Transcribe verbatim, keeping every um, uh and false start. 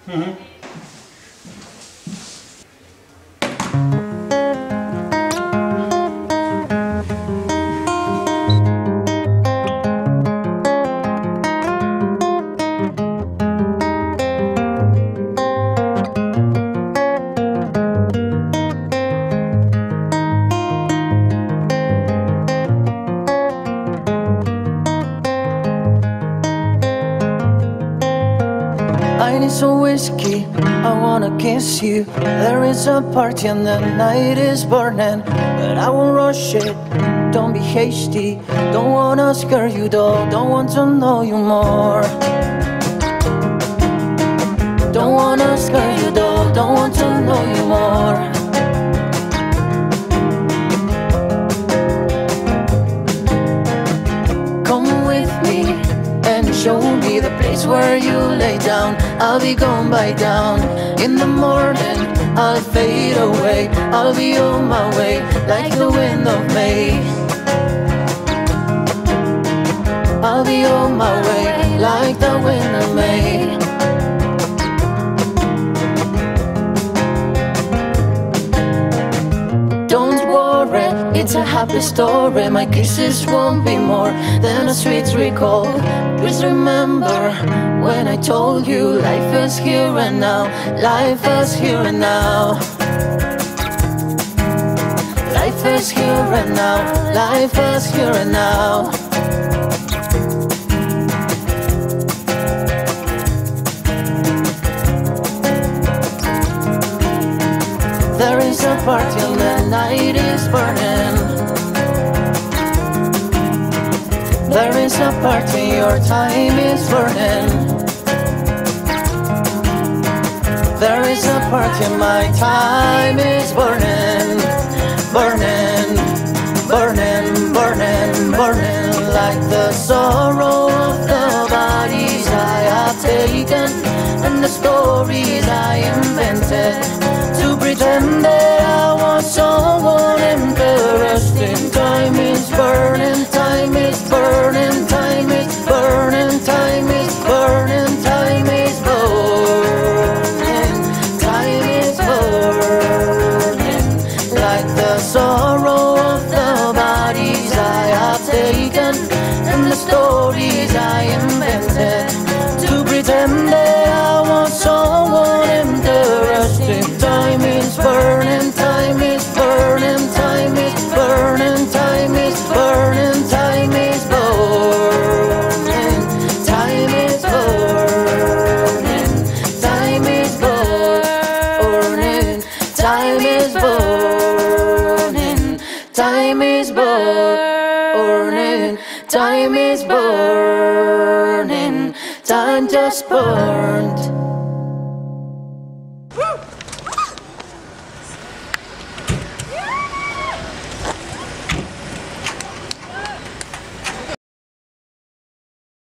Mm-hmm. I need some whiskey, I wanna kiss you. There is a party and the night is burning, but I won't rush it, don't be hasty. Don't wanna scare you though, don't want to know you more. Don't wanna scare you though, don't want to know you more. Come with me and show me the place where you lay down. I'll be gone by down. In the morning I'll fade away. I'll be on my way like the wind of May. I'll be on my way like the wind of May. Don't worry, it's a happy story. My kisses won't be more than a sweet recall. Please remember when I told you life is here and now. Life is here and now. Life is here and now. Life is here and now. There is a party and the night is burning. There is a party, your time is burning. There is a party, my time is burning. Burning, burning, burning, burning. Like the sorrow of the bodies I have taken and the stories I invented to pretend that I was someone interesting. Time is burning, time is burning, time is burning, time is burning, time is burning, time is burning. Like the sorrow of the bodies I have taken and the stories I invented to pretend that I was someone interesting. Time is burning, time is burning, time is burning, time is burning, time is burning, time is burning, time is burning, time is burning, time is burning, time is burning, time just burned.